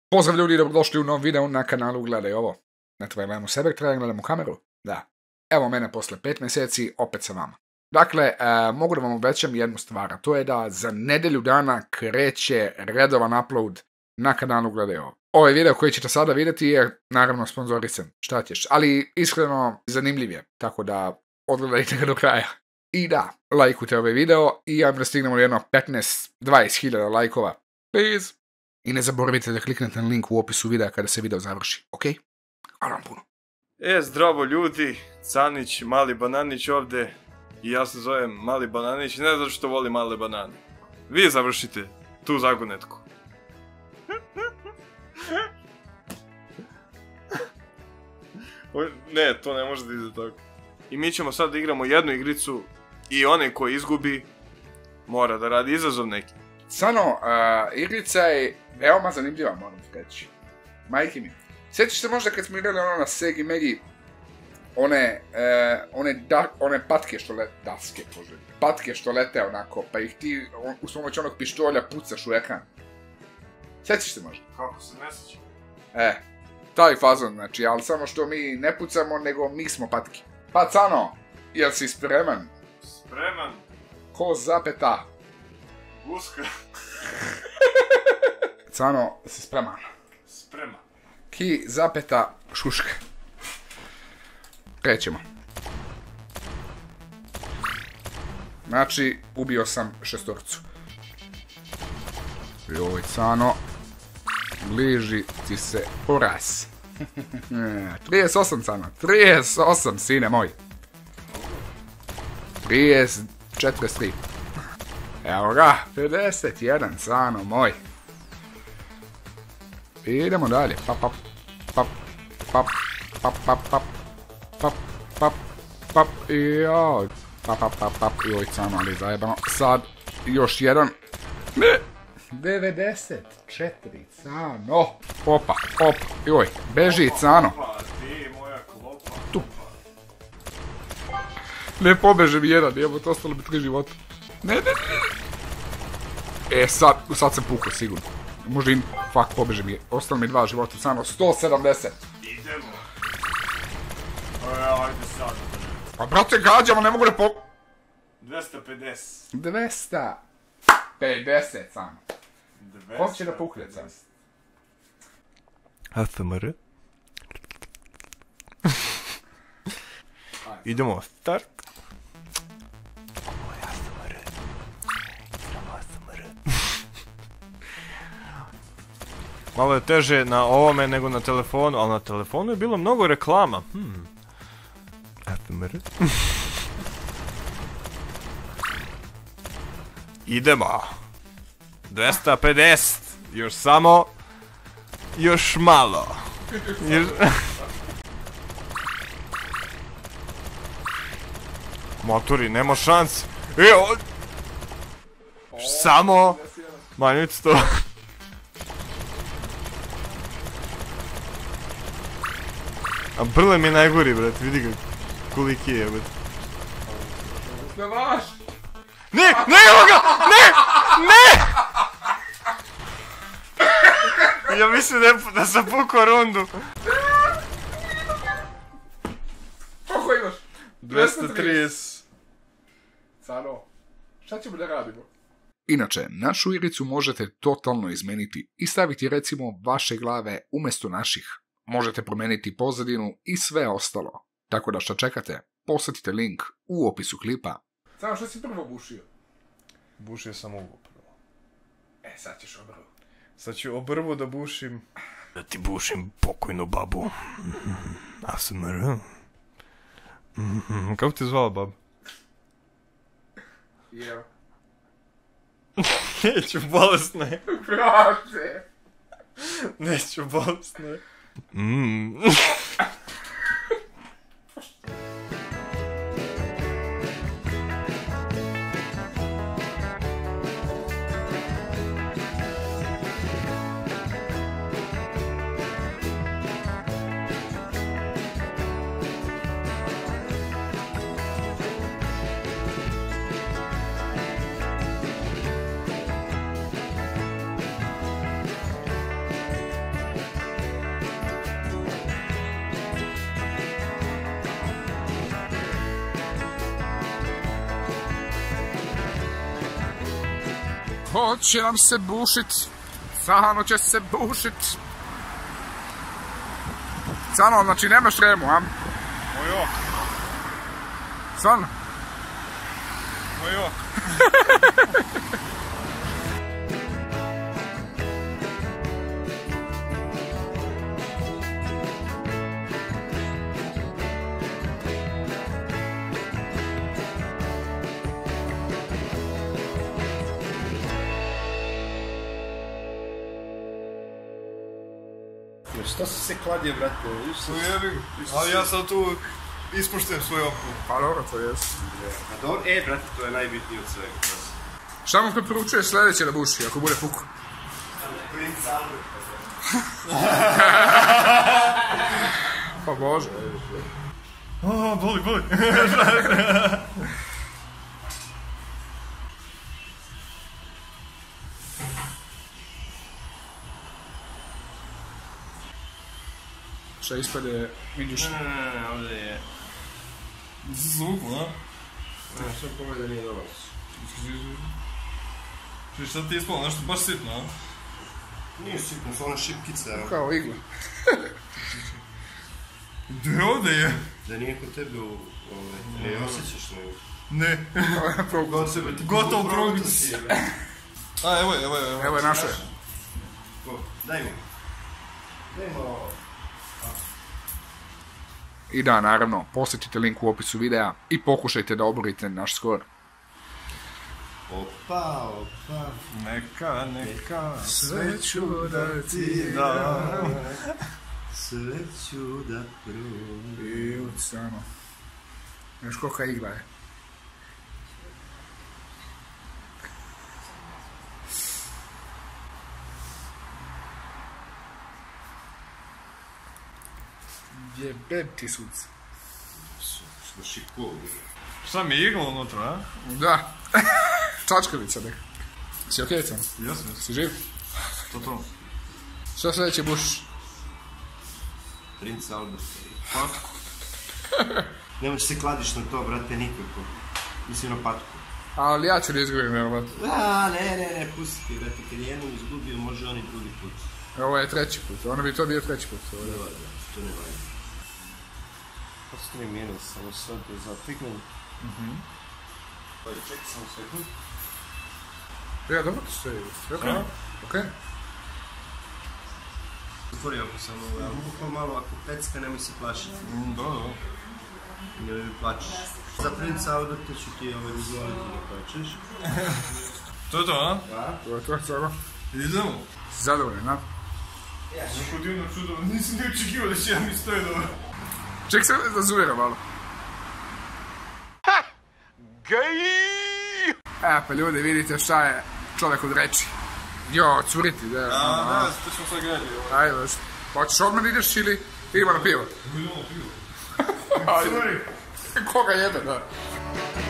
Pozdrav ljudi, dobrodošli u nov video na kanalu Gledaj ovo. Ne treba gledamo sebe, treba gledamo kameru. Da. Evo mene posle 5 mjeseci, opet sa vama. Dakle, mogu da vam obećam jednu stvar, a to je da za nedelju dana kreće redovan upload na kanalu Gledaj ovo. Ovaj video koji ćete sada vidjeti je naravno sponzorisan, šta ćeš, ali iskreno zanimljiv je, tako da odgledajte ga do kraja. I da, lajkujte ovaj video i ajmo da stignemo jedno 15-20 hiljada lajkova. Please. I ne zaboravite da kliknete na link u opisu videa kada se video završi, ok? Hvala vam puno. Zdravo ljudi, Canić, Mali Bananić ovdje i ja se zovem Mali Bananić, ne zato što volim male banane. Vi završite tu zagonetku. Ne, to ne može da ide tako. I mi ćemo sad da igramo jednu igricu i onaj koji izgubi mora da radi izazov neki. Stvarno, igrica je veoma zanimljiva, moram ti reći. Majke mi. Sjećaš se možda kad smo igrali ono na Segi Megi, one patke što lete, patke što lete onako, pa ih ti uz pomoć onog pištolja pucaš u ekran. Sjećaš se možda? Kako se ne sjećam? Taj fazon, znači, ali samo što mi ne pucamo, nego mi smo patke. Pa Cano, jel si spreman? Spreman? Ko zapeta? Guska. Cano, si spreman? Spreman. Ki zapeta šuška. Krećemo. Znači, ubio sam šestorcu. Joj, Cano. Bliži ti se poraz. 38, Cano. 38, sine moj. 43. Evo ga, 51, Cano moj. Idemo dalje. Pap, pap, pap, pap, pap, pap, pap, pap, pap, pap, joj. Pap, pap, pap, pap, joj, Cano, ali zajebano. Sad, još jedan. Ne. 94, Cano. Opa, opa, joj, beži, Cano. Tu. Ne pobeže mi jedan, evo, to ostalo mi 3 života. Ne. Sad sam pukao, sigurno. Možda im, fuck, pobeže mi je. Ostalo mi 2 života, Cano, 170. Idemo. Ajde sad. Pa brate, gađamo, ne mogu da 250. 250, Cano. Ko će da pukne, Cano? ASMR. Idemo, start. Malo je teže na ovome nego na telefonu, ali na telefonu je bilo mnogo reklama. ASMR. Idemo. 250. Još samo. Još malo. Motori, nema šans. Samo. Manjic to. A Brle mi je najgori, brat, vidi ga koliki je, brat. Ne, evo ga! Ne! Ja mislim da sam pukao rundu. Koliko imaš? 230. Cano, šta ćemo da radimo? Inače, našu igricu možete totalno izmeniti i staviti recimo vaše glave umjesto naših. Možete promijeniti pozadinu i sve ostalo. Tako da šta čekate, posjetite link u opisu klipa. Samo što si prvo bušio? Bušio sam ovo prvo. Sad ćeš obrvu. Sad ću obrvu da bušim. Da ti bušim pokojnu babu. ASMR. Kako te zvala baba? Jel. Neću, bolesno je. Brate. Neću, bolesno je. Hoće nam se bušit. Cano će se bušit. Cano, znači nemaš tremu, a? Moj ok. Stvarno? Moj ok. Šta se kladio, brate? Ali ja sam tu ispušten svoj oku. Pa dobro, to jest. A dobro, brate, to je najbitnije od svega. Šta mu preporučuješ sljedeće da buši, ako bude puko? Prince Albert. Pa bože. Boli. Šta ispade Minđuša? Ne, ovdje je... Zvuku, a? Što pove da nije dobar. Šta ti je ispalo, nešto baš sitno, a? Nije sitno, su ona šipkica, evo. Kao igla. Gdje ovdje je? Da nije kod tebe u... Ne osjećaš nego. Ne. Gotovo Gotovo prognuti. A, evo je. Evo je naše. Daj mi. Daj mi ovo. I da, naravno, posjetite link u opisu videa i pokušajte da oborite naš skor. Opa. Neka. Sve ću da ti dam. Sve ću da probam. I samo. Znaš kolika igla je. Jebem ti sunce. Što šikovi. Šta mi je iglo unutra, a? Da. Čačkavica neka. Si okej, Cano? Jasno. Si živ? To. Šta sljedeće bušiš? Prince Albert. Nemoj se kladiš na to, brate, nikako. Mislim na patku. Ali ja ću da izgubim, vjerovatno. Ne, pusti ti, brate, kad je jednom izgubio, može on i drugi put. Ovo je treći put, ono bi to bio treći put. To ne valja. Postoji minus, samo sad je zapiknut. Čekaj samo sekund. Ja, dobro to stoji. Okej. Otvori oko samo ovo, ja mogu malo, ako pecka, nemoj se plašiti. Da. Ne mi plačeš. Za Prince Alberta ću ti izvoliti da plačeš. To je to, a? Da. To je to, Cano. Idemo. Si zadovoljan, na? Neko divno čudo, nisam ne očekivao da će ja mi stoje dobro. Ček se da zuvira malo. Pa ljudi, vidite šta je čovjek od reči. Jo, curiti, da. Da, to smo sad gledali. Ajde, hoćeš odmah da ideš ili idemo na pivo? Idemo na pivo. Ajde. Koga jebe, da.